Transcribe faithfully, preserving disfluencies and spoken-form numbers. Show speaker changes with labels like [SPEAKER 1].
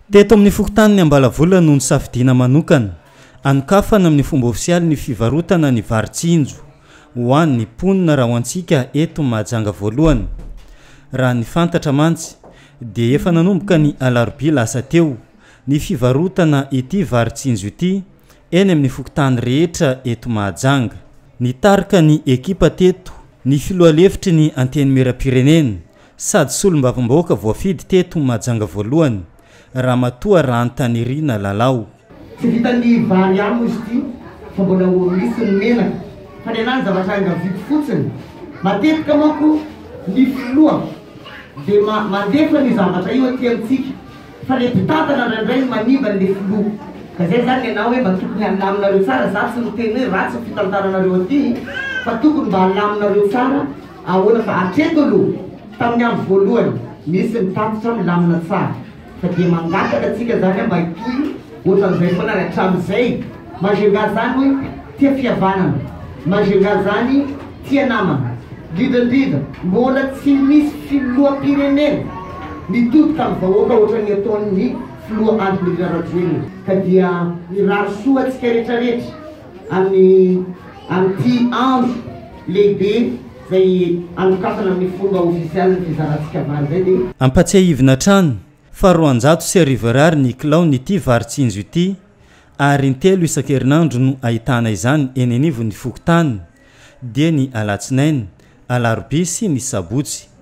[SPEAKER 1] Teto amin'ny fokontany ny Ambalavola no nisafidiana manokana anokafana amin'ny fomba ofisialy ny fivarotana ny varitsinjo ho an'ny mponina raha ho antsika eto Mahajanga voalohany. Raha ny fantatra mantsy dia efa nanomboka ny alarobia lasa teo ny fivarotana ity varitsinjo ity eny amin'ny fokontany rehetra eto Mahajanga. Nitarika ny ekipa teto ny filoalefitry ny antenimieram-pirenena sady solombavambahoaka voafidy teto Mahajanga voalohany Ramatoa Rantanirina Lalao.
[SPEAKER 2] Tsy vitany vary ihany izy ity fa mbola misy ny menaka fa ny anany zavatra angavidy fotsiny. Matetika manko ny filoha dia mandefa ny zavatra io aty amintsika fa le mpitantana indraindray manimba ny filoha. Ka zay zany ianao hoe mba tokony halaminareo tsara, za tsy miteny hoe ratsy ny fitantaranareo aty fa tokony mba halaminareo tsara ahoana fa hatreto aloha tamin'ny andro voalohany misy mitantatra milamina tsara fa dia mangataka atsika zany mba hitohy ohatran'izay foana ary hatramin'izay. Majunga zany hoe tia fihavanana, Majunga zany tia namana, indrindra mbola tsy misy filoham-pirenena mitodika amin'ny vahoaka ohatran'ny ataon'ny filoha Andry Nirina Rajoelina. Ka dia mirary soa atsika rehetrarehetra amin'ny amin'ity andro lehibe zay anokafana amin'ny fomba ofisialy ny fizarantsika vary zay. Dia
[SPEAKER 1] ampatsiahivina trano fa roanjato sy arivo ariary ny kilao n'ity varitsinjo ity ary intelo isan-kerinandro no ahitana izany eny anivon'ny fokontany dia ny alatsinainy, alarobia sy ny sabotsy.